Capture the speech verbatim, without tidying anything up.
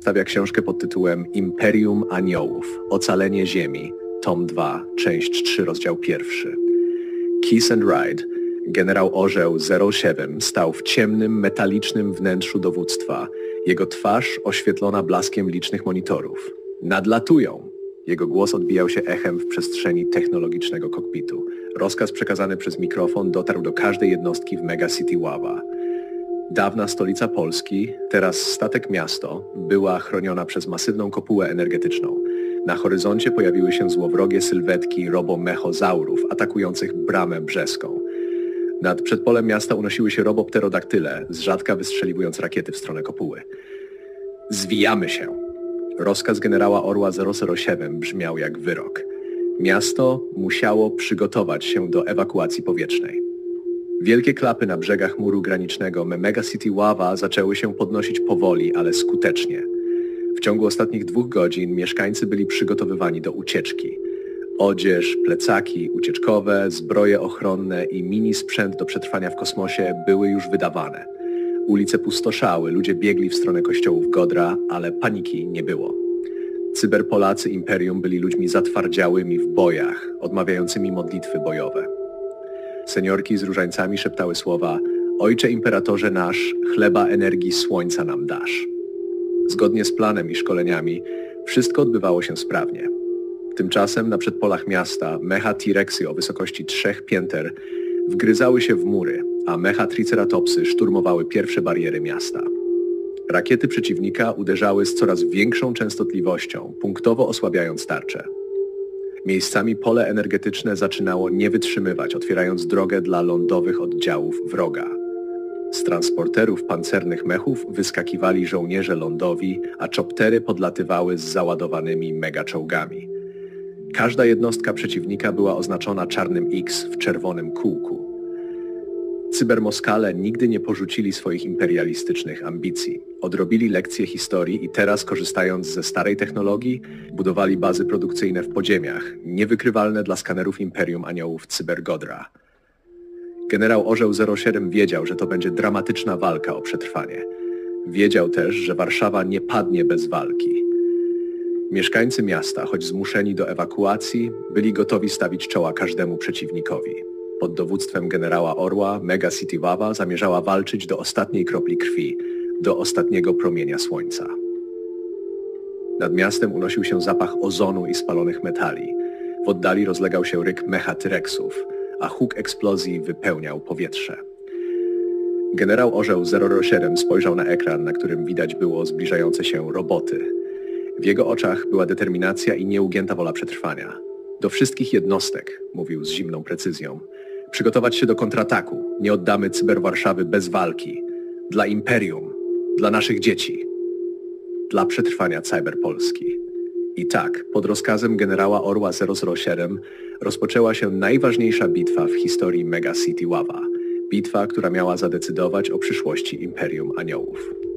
Stawia książkę pod tytułem Imperium Aniołów. Ocalenie Ziemi. Tom dwa, część trzy, rozdział pierwszy. Kiss and Ride. Generał Orzeł zero siedem stał w ciemnym, metalicznym wnętrzu dowództwa. Jego twarz oświetlona blaskiem licznych monitorów. Nadlatują! Jego głos odbijał się echem w przestrzeni technologicznego kokpitu. Rozkaz przekazany przez mikrofon dotarł do każdej jednostki w Mega City Ława. Dawna stolica Polski, teraz statek miasto, była chroniona przez masywną kopułę energetyczną. Na horyzoncie pojawiły się złowrogie sylwetki robomechozaurów atakujących bramę brzeską. Nad przedpolem miasta unosiły się robopterodaktyle, z rzadka wystrzeliwując rakiety w stronę kopuły. Zwijamy się! Rozkaz generała Orła zero zero siedem brzmiał jak wyrok. Miasto musiało przygotować się do ewakuacji powietrznej. Wielkie klapy na brzegach muru granicznego Mega City Ława zaczęły się podnosić powoli, ale skutecznie. W ciągu ostatnich dwóch godzin mieszkańcy byli przygotowywani do ucieczki. Odzież, plecaki ucieczkowe, zbroje ochronne i mini sprzęt do przetrwania w kosmosie były już wydawane. Ulice pustoszały, ludzie biegli w stronę kościołów Godra, ale paniki nie było. Cyberpolacy Imperium byli ludźmi zatwardziałymi w bojach, odmawiającymi modlitwy bojowe. Seniorki z różańcami szeptały słowa: Ojcze Imperatorze nasz, chleba energii słońca nam dasz. Zgodnie z planem i szkoleniami wszystko odbywało się sprawnie. Tymczasem na przedpolach miasta mecha T-Rexy o wysokości trzech pięter wgryzały się w mury, a mecha Triceratopsy szturmowały pierwsze bariery miasta. Rakiety przeciwnika uderzały z coraz większą częstotliwością, punktowo osłabiając tarczę. Miejscami pole energetyczne zaczynało nie wytrzymywać, otwierając drogę dla lądowych oddziałów wroga. Z transporterów pancernych mechów wyskakiwali żołnierze lądowi, a czoptery podlatywały z załadowanymi megaczołgami. Każda jednostka przeciwnika była oznaczona czarnym X w czerwonym kółku. Cybermoskale nigdy nie porzucili swoich imperialistycznych ambicji. Odrobili lekcje historii i teraz, korzystając ze starej technologii, budowali bazy produkcyjne w podziemiach, niewykrywalne dla skanerów Imperium Aniołów Cybergodra. Generał Orzeł zero siedem wiedział, że to będzie dramatyczna walka o przetrwanie. Wiedział też, że Warszawa nie padnie bez walki. Mieszkańcy miasta, choć zmuszeni do ewakuacji, byli gotowi stawić czoła każdemu przeciwnikowi. Pod dowództwem generała Orła Mega City Ława zamierzała walczyć do ostatniej kropli krwi, do ostatniego promienia słońca. Nad miastem unosił się zapach ozonu i spalonych metali. W oddali rozlegał się ryk mecha T-Rexów, a huk eksplozji wypełniał powietrze. Generał Orzeł zero siedem spojrzał na ekran, na którym widać było zbliżające się roboty. W jego oczach była determinacja i nieugięta wola przetrwania. Do wszystkich jednostek, mówił z zimną precyzją, przygotować się do kontrataku. Nie oddamy Cyberwarszawy bez walki. Dla Imperium, dla naszych dzieci, dla przetrwania Cyberpolski. I tak, pod rozkazem generała Orła zero zero siedem rozpoczęła się najważniejsza bitwa w historii Mega City Ława. Bitwa, która miała zadecydować o przyszłości Imperium Aniołów.